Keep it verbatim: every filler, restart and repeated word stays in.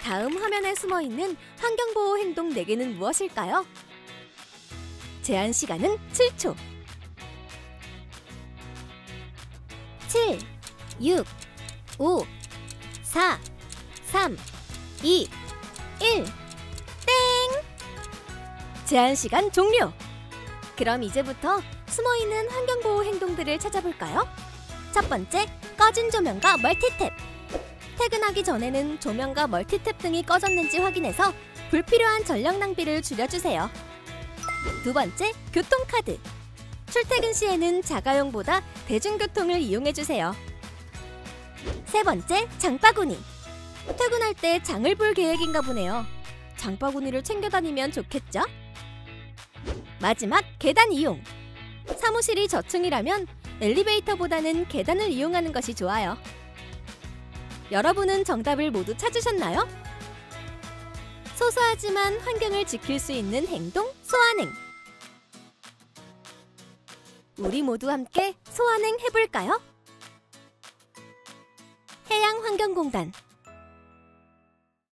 다음 화면에 숨어있는 환경보호 행동 네 개는 무엇일까요? 제한 시간은 칠 초. 칠, 육, 오, 사, 삼, 이, 일. 땡! 제한 시간 종료! 그럼 이제부터 숨어있는 환경보호 행동들을 찾아볼까요? 첫 번째, 꺼진 조명과 멀티탭. 퇴근하기 전에는 조명과 멀티탭 등이 꺼졌는지 확인해서 불필요한 전력 낭비를 줄여주세요. 두 번째, 교통카드. 출퇴근 시에는 자가용보다 대중교통을 이용해주세요. 세 번째, 장바구니. 퇴근할 때 장을 볼 계획인가 보네요. 장바구니를 챙겨 다니면 좋겠죠? 마지막, 계단 이용. 사무실이 저층이라면 엘리베이터보다는 계단을 이용하는 것이 좋아요. 여러분은 정답을 모두 찾으셨나요? 소소하지만 환경을 지킬 수 있는 행동, 소환행. 우리 모두 함께 소환행 해볼까요? 해양환경공단